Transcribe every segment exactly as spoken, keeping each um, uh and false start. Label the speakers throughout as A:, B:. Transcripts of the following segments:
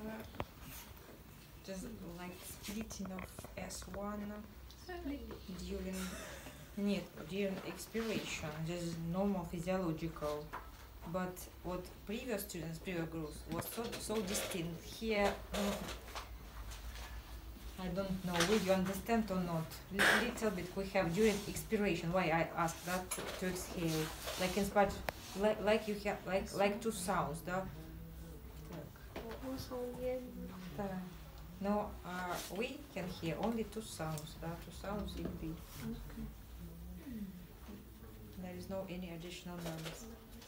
A: just like splitting of S one during нет, during expiration. This is normal physiological. But what previous students, previous groups was so so distinct. Here, um, I don't know will you understand or not. L little bit we have during expiration. Why I asked that to, to exhale, like in spite, like like you have like like two sounds, да? Так. No, uh, we can hear only two sounds, да? Two sounds in B.
B: Okay.
A: There is no any additional noise.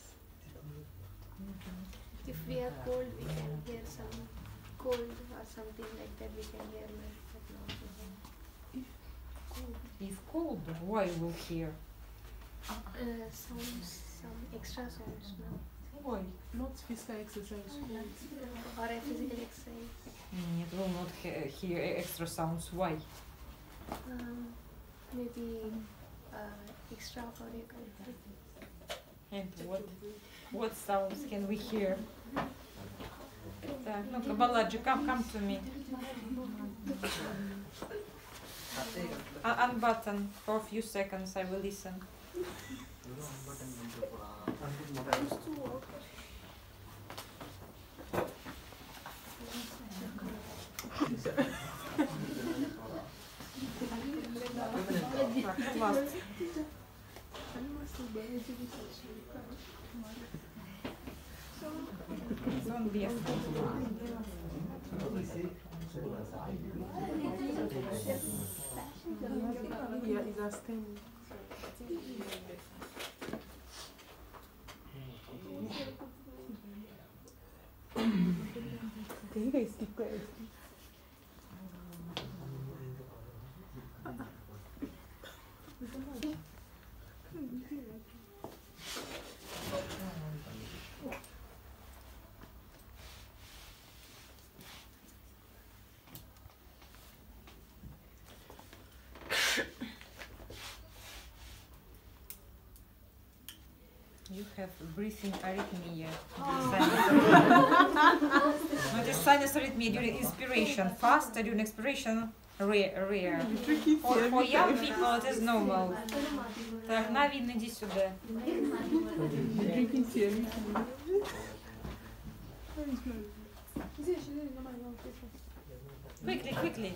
C: Mm-hmm. If we are cold, we can hear some cold or something like that. We can hear like that now.
A: If cold, why will hear?
C: Uh, sounds, some extra sounds now.
A: Why?
B: Not physical exercise.
C: Or a physical exercise.
A: It will not he hear extra sounds. Why?
C: Um, maybe uh, extra for a comfort.
A: And what? What sounds can we hear? Так, ну-ка, Баладжи, come, come to me. Uh, unbutton for a few seconds, I will listen. Так, last. Zombie.
B: Yeah, it's a stem. Tem que esticar.
A: You have breathing arrhythmia. It is sinus arrhythmia during inspiration, fast during expiration, rare. rare. For, for young people it is normal. Так, Навин, иди сюда. Quickly, quickly.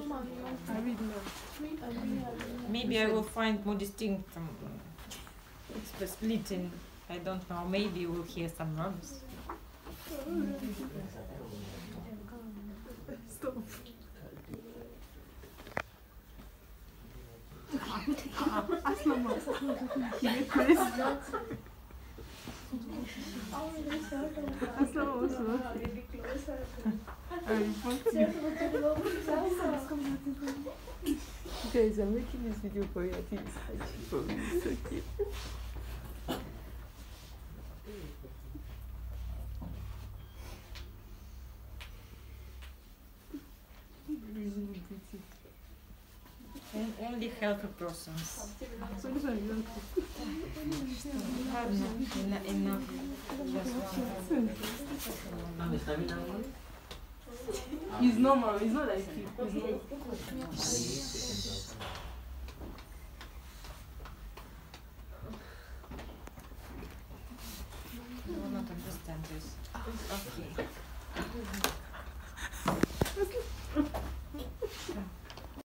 A: Maybe I will find more distinct um, splitting. I don't know. Maybe we'll hear some drums.
B: Stop. Aslama. Aslama also. Guys, I'm making this video for you. I think it's actually for me. It's okay.
A: And only healthy persons. Ладно, enough.
B: He's normal. He's not like you.
A: You will not understand this. Okay.